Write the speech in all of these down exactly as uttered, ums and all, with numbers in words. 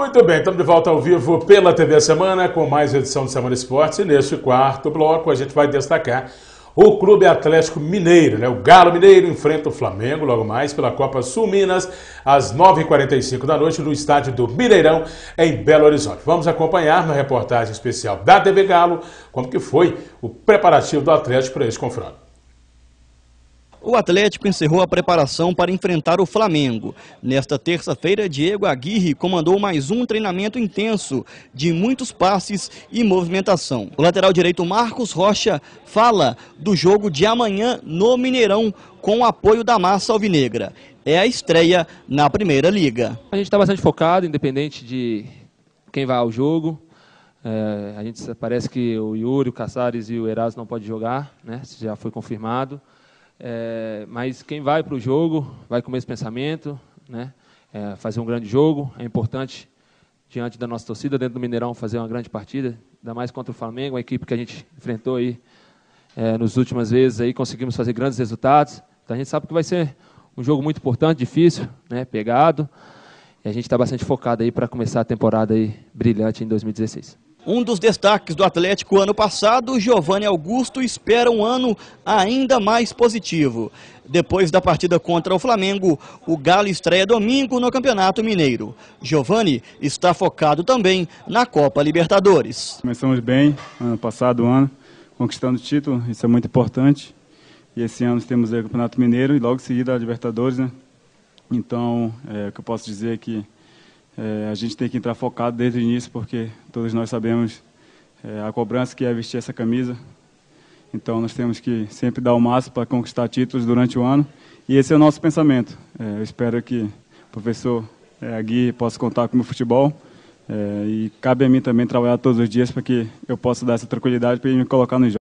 Muito bem, estamos de volta ao vivo pela T V Semana com mais edição do Semana Esportes e neste quarto bloco a gente vai destacar o Clube Atlético Mineiro, né? O Galo Mineiro enfrenta o Flamengo logo mais pela Copa Sul Minas às nove e quarenta e cinco da noite no estádio do Mineirão em Belo Horizonte. Vamos acompanhar na reportagem especial da T V Galo como que foi o preparativo do Atlético para esse confronto. O Atlético encerrou a preparação para enfrentar o Flamengo. Nesta terça-feira, Diego Aguirre comandou mais um treinamento intenso, de muitos passes e movimentação. O lateral direito Marcos Rocha fala do jogo de amanhã no Mineirão, com o apoio da massa alvinegra. É a estreia na Primeira Liga. A gente está bastante focado, independente de quem vai ao jogo. É, a gente parece que o Yuri, o Caçares e o Erasmo não podem jogar, né? Isso já foi confirmado. É, mas quem vai para o jogo vai com esse pensamento, né? É, fazer um grande jogo. É importante, diante da nossa torcida, dentro do Mineirão, fazer uma grande partida, ainda mais contra o Flamengo, uma equipe que a gente enfrentou aí, é, nas últimas vezes, aí, conseguimos fazer grandes resultados. Então a gente sabe que vai ser um jogo muito importante, difícil, né? Pegado, e a gente está bastante focado aí para começar a temporada aí brilhante em dois mil e dezesseis. Um dos destaques do Atlético ano passado, Giovanni Augusto, espera um ano ainda mais positivo. Depois da partida contra o Flamengo, o Galo estreia domingo no Campeonato Mineiro. Giovanni está focado também na Copa Libertadores. Começamos bem, ano passado, um ano, conquistando o título, isso é muito importante. E esse ano temos o Campeonato Mineiro e logo em seguida a Libertadores, né? Então, é, o que eu posso dizer é que É, a gente tem que entrar focado desde o início, porque todos nós sabemos é, a cobrança que é vestir essa camisa. Então nós temos que sempre dar o máximo para conquistar títulos durante o ano. E esse é o nosso pensamento. É, eu espero que o professor é, Aguirre possa contar com o meu futebol. É, e cabe a mim também trabalhar todos os dias para que eu possa dar essa tranquilidade para ele me colocar no jogo.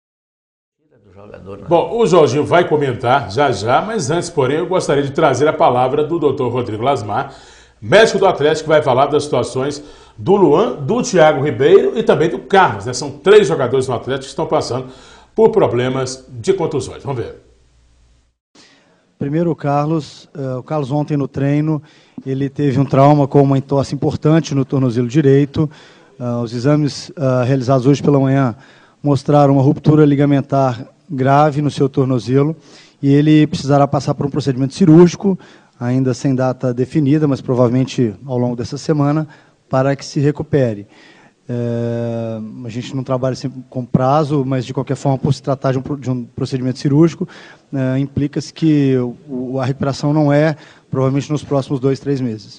Bom, o Jorginho vai comentar já já, mas antes, porém, eu gostaria de trazer a palavra do doutor Rodrigo Lasmar, médico do Atlético, vai falar das situações do Luan, do Thiago Ribeiro e também do Carlos, né? São três jogadores no Atlético que estão passando por problemas de contusões. Vamos ver. Primeiro o Carlos. Uh, o Carlos ontem no treino, ele teve um trauma com uma entorse importante no tornozelo direito. Uh, os exames uh, realizados hoje pela manhã mostraram uma ruptura ligamentar grave no seu tornozelo e ele precisará passar por um procedimento cirúrgico, ainda sem data definida, mas provavelmente ao longo dessa semana, para que se recupere. É, a gente não trabalha sempre com prazo, mas de qualquer forma, por se tratar de um, de um procedimento cirúrgico, é, implica-se que o, a recuperação não é, provavelmente, nos próximos dois, três meses.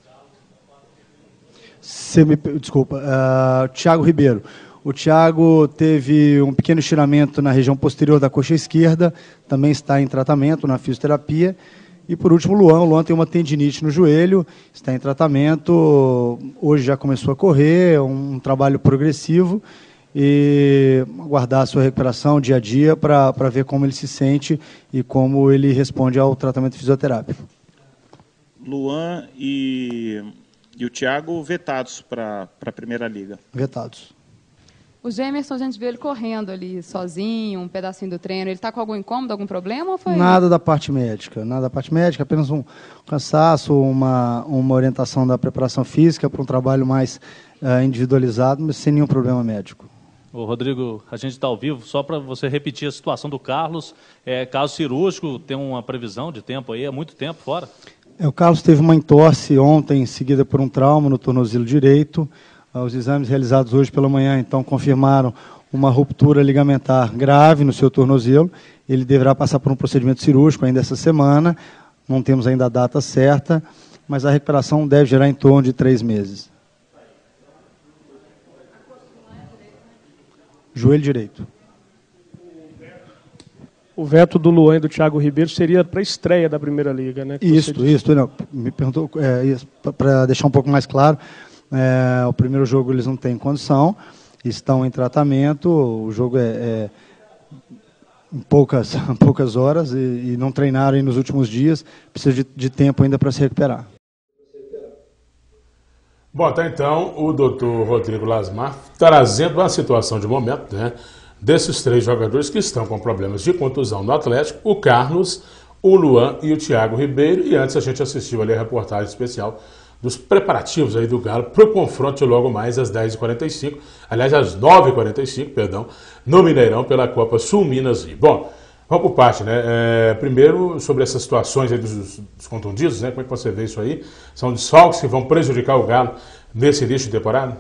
Se me, desculpa, uh, Thiago Ribeiro. O Thiago teve um pequeno estiramento na região posterior da coxa esquerda, também está em tratamento na fisioterapia. E por último, o Luan. O Luan tem uma tendinite no joelho, está em tratamento, hoje já começou a correr, um trabalho progressivo, e aguardar a sua recuperação dia a dia para ver como ele se sente e como ele responde ao tratamento fisioterápico. Luan e, e o Thiago vetados para a Primeira Liga. Vetados. O Gemerson, a gente vê ele correndo ali sozinho, um pedacinho do treino. Ele está com algum incômodo, algum problema? Ou foi... Nada da parte médica, nada da parte médica, apenas um cansaço, uma, uma orientação da preparação física para um trabalho mais uh, individualizado, mas sem nenhum problema médico. Ô, Rodrigo, a gente está ao vivo, só para você repetir a situação do Carlos, é, caso cirúrgico, tem uma previsão de tempo aí, é muito tempo fora? É, o Carlos teve uma entorse ontem, seguida por um trauma no tornozelo direito. Os exames realizados hoje pela manhã, então, confirmaram uma ruptura ligamentar grave no seu tornozelo. Ele deverá passar por um procedimento cirúrgico ainda essa semana. Não temos ainda a data certa, mas a recuperação deve gerar em torno de três meses. Joelho direito. O veto do Luan e do Thiago Ribeiro seria para a estreia da Primeira Liga, né? Isso, isso. Não, me perguntou, é, para deixar um pouco mais claro. É, o primeiro jogo eles não têm condição, estão em tratamento, o jogo é, é em poucas, poucas horas e, e não treinaram aí nos últimos dias, precisa de, de tempo ainda para se recuperar. Bom, tá então o doutor Rodrigo Lasmar trazendo a situação de momento, né, desses três jogadores que estão com problemas de contusão no Atlético, o Carlos, o Luan e o Thiago Ribeiro, e antes a gente assistiu ali a reportagem especial dos preparativos aí do Galo para o confronto logo mais às dez e quarenta e cinco, aliás, às nove e quarenta e cinco, perdão, no Mineirão pela Copa Sul Minas Rio. Bom, vamos por parte, né? É, primeiro, sobre essas situações aí dos, dos contundidos, né? Como é que você vê isso aí? São desfalques que vão prejudicar o Galo nesse início de temporada?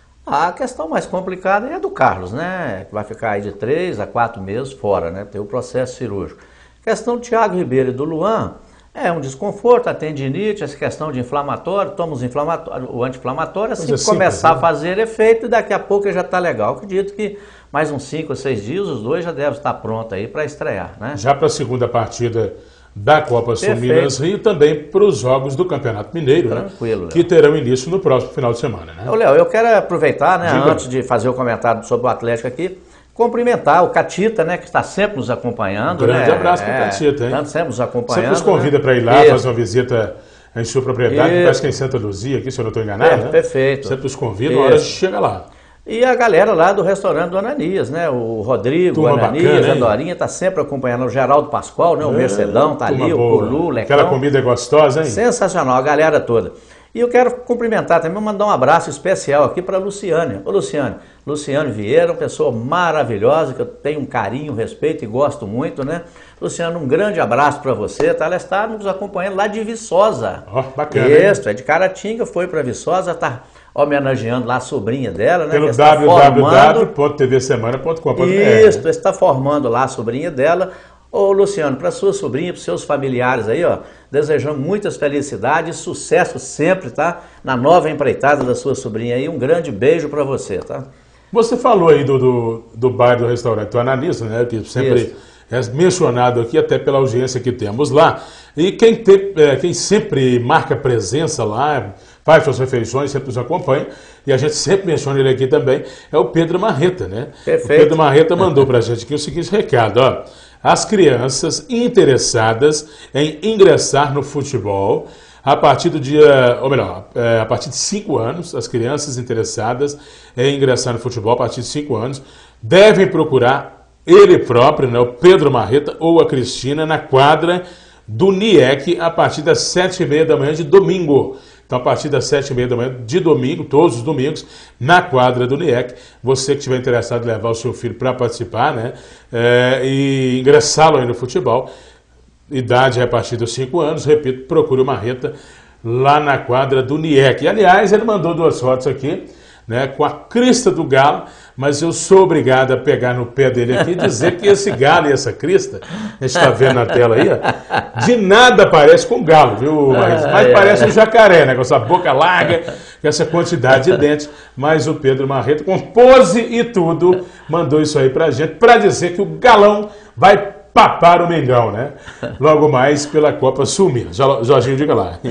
A questão mais complicada é a do Carlos, né? Que vai ficar aí de três a quatro meses fora, né? Tem o processo cirúrgico. A questão do Thiago Ribeiro e do Luan é um desconforto, a tendinite, essa questão de inflamatório, toma os inflamatório, o anti-inflamatório, assim que começar a fazer efeito e daqui a pouco já está legal. Acredito que mais uns cinco ou seis dias os dois já devem estar prontos aí para estrear, né? Já para a segunda partida da Copa Sul Minas Rio, também para os jogos do Campeonato Mineiro, Tranquilo, né? Que terão início no próximo final de semana, né? Ô, Léo, eu quero aproveitar, né, Diga. antes de fazer o comentário sobre o Atlético aqui, cumprimentar o Catita, né, que está sempre nos acompanhando. Um grande né? abraço para o é, Catita, hein? Está sempre nos acompanhando. Sempre nos convida, né, para ir lá, Isso. fazer uma visita em sua propriedade, Isso. parece que é em Santa Luzia, aqui, se eu não estou enganado, É, né? perfeito. Sempre nos convida, uma hora a gente chega lá. E a galera lá do restaurante do Ananias, né? O Rodrigo, Turma o Ananias, bacana, a Dorinha está sempre acompanhando. O Geraldo Pascoal, né? O É, Mercedão tá ali, turma o boa. Colu, o Lecão. Aquela comida é gostosa, hein? Sensacional, a galera toda. E eu quero cumprimentar também, mandar um abraço especial aqui para a Luciane. Ô Luciane, Luciane Vieira, uma pessoa maravilhosa, que eu tenho um carinho, respeito e gosto muito, né? Luciane, um grande abraço para você, tá? Ela está nos acompanhando lá de Viçosa. Ó, oh, bacana. Isso, é de Caratinga, foi para Viçosa, tá homenageando lá a sobrinha dela, né? Pelo w w w ponto t v semana ponto com ponto b r. Isso, está formando lá a sobrinha dela. Ô Luciano, para sua sobrinha, para seus familiares aí, ó, desejando muitas felicidades, sucesso sempre, tá? Na nova empreitada da sua sobrinha aí, um grande beijo para você, tá? Você falou aí do, do, do bar do restaurante do Ananias, né? Que sempre Isso. é mencionado aqui, até pela audiência que temos lá. E quem, tem, é, quem sempre marca presença lá, faz suas refeições, sempre nos acompanha, e a gente sempre menciona ele aqui também, é o Pedro Marreta, né? Perfeito. O Pedro Marreta mandou pra gente aqui o seguinte recado, ó. As crianças interessadas em ingressar no futebol, a partir do dia, ou melhor, é, a partir de cinco anos, as crianças interessadas em ingressar no futebol a partir de cinco anos, devem procurar ele próprio, né, o Pedro Marreta ou a Cristina, na quadra do N I E C a partir das sete e meia da manhã de domingo. Então, a partir das sete e meia da manhã de domingo, todos os domingos, na quadra do N I E C, você que estiver interessado em levar o seu filho para participar, né, é, e ingressá-lo aí no futebol, idade é a partir dos cinco anos, repito, procure o Marreta lá na quadra do N I E C. E, aliás, ele mandou duas fotos aqui, né, com a crista do Galo, mas eu sou obrigado a pegar no pé dele aqui e dizer que esse galo e essa crista, a gente está vendo na tela aí, ó, de nada parece com galo, viu, Marreta? Mas é, parece é. um jacaré, né, com essa boca larga, com essa quantidade de dentes, mas o Pedro Marreta, com pose e tudo, mandou isso aí pra gente, para dizer que o galão vai papar o Mengão, né? Logo mais pela Copa Sul Minas. Jorginho, diga lá.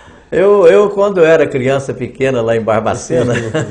Eu, eu, quando eu era criança pequena lá em Barbacena,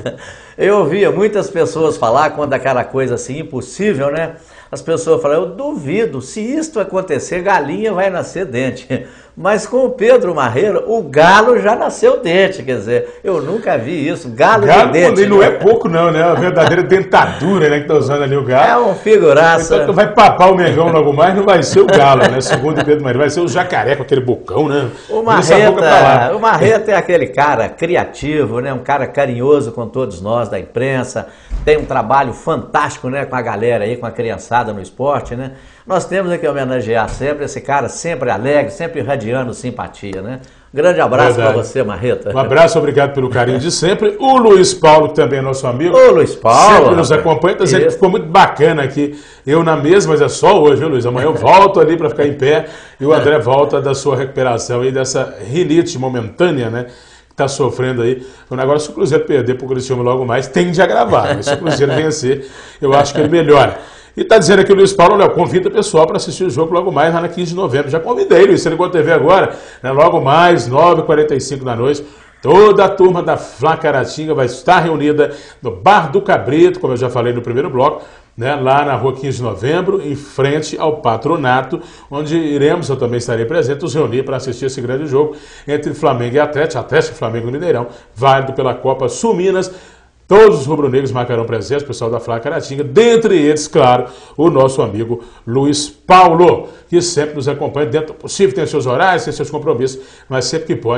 eu ouvia muitas pessoas falar, quando aquela coisa assim, impossível, né? As pessoas falam, eu duvido, se isto acontecer, galinha vai nascer dente. Mas com o Pedro Marreta, o galo já nasceu dente, quer dizer, eu nunca vi isso, galo, galo de dente. E não né? é pouco não, né? Uma verdadeira dentadura, né, que tá usando ali o galo. É um figuraça. Então vai papar o Mengão logo mais, não vai ser o galo, né? Segundo o Pedro Marreta, vai ser o jacaré com aquele bocão, né? O Marreta, o Marreta é aquele cara criativo, né? Um cara carinhoso com todos nós da imprensa, tem um trabalho fantástico, né, com a galera aí, com a criançada no esporte, né? Nós temos que homenagear sempre esse cara, sempre alegre, sempre irradiando simpatia, né? Grande abraço para você, Marreta. Um abraço, obrigado pelo carinho de sempre. O Luiz Paulo, que também é nosso amigo. Ô, Luiz Paulo. Sempre nos acompanha, está dizendo que ficou muito bacana aqui. Eu na mesa, mas é só hoje, viu, Luiz? Amanhã eu volto ali para ficar em pé e o André volta da sua recuperação aí, dessa rinite momentânea, né? Está sofrendo aí. Agora, se o Cruzeiro perder para o Cristiano logo mais, tem de agravar. Mas se o Cruzeiro vencer, eu acho que ele melhora. E está dizendo aqui o Luiz Paulo, Léo, convida o pessoal para assistir o jogo logo mais, lá na quinze de novembro. Já convidei, Luiz, você ligou a T V agora, né? Logo mais, nove e quarenta e cinco da noite. Toda a turma da Flá Caratinga vai estar reunida no Bar do Cabrito, como eu já falei no primeiro bloco, né? Lá na rua quinze de novembro, em frente ao Patronato, onde iremos, eu também estarei presente, nos reunir para assistir esse grande jogo entre Flamengo e Atlético, Atlético e Flamengo no Mineirão, válido pela Copa Sul Minas. Todos os rubro-negros marcarão presença, o pessoal da Flá Caratinga, dentre eles, claro, o nosso amigo Luiz Paulo, que sempre nos acompanha dentro do possível, tem seus horários, tem seus compromissos, mas sempre que pode,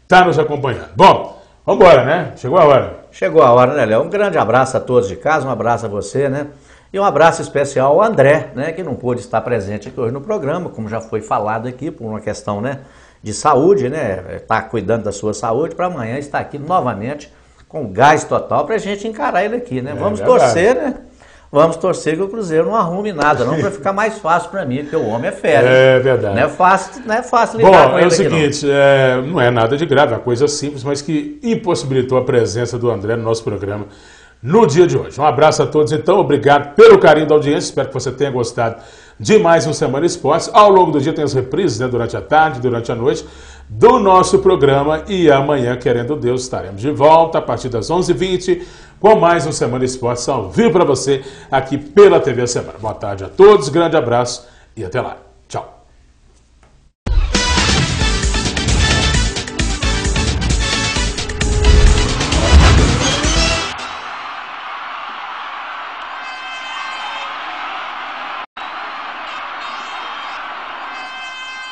está nos acompanhando. Bom, vamos embora, né? Chegou a hora. Chegou a hora, né, Léo? Um grande abraço a todos de casa, um abraço a você, né? E um abraço especial ao André, né, que não pôde estar presente aqui hoje no programa, como já foi falado aqui, por uma questão, né, de saúde, né? Está cuidando da sua saúde, para amanhã estar aqui novamente com gás total para a gente encarar ele aqui, né? É, Vamos verdade. torcer, né? Vamos torcer que o Cruzeiro não arrume nada, não, para ficar mais fácil para mim, porque o homem é fera. É verdade. Não é fácil, não é fácil lidar Bom, com é ele o seguinte, não. É, não é nada de grave, é uma coisa simples, mas que impossibilitou a presença do André no nosso programa no dia de hoje. Um abraço a todos, então, obrigado pelo carinho da audiência, espero que você tenha gostado de mais um Semana Esportes. Ao longo do dia tem as reprises, né, durante a tarde, durante a noite, do nosso programa, e amanhã, querendo Deus, estaremos de volta a partir das onze e vinte com mais um Semana Esportes ao vivo para você aqui pela T V Semana. Boa tarde a todos, grande abraço e até lá.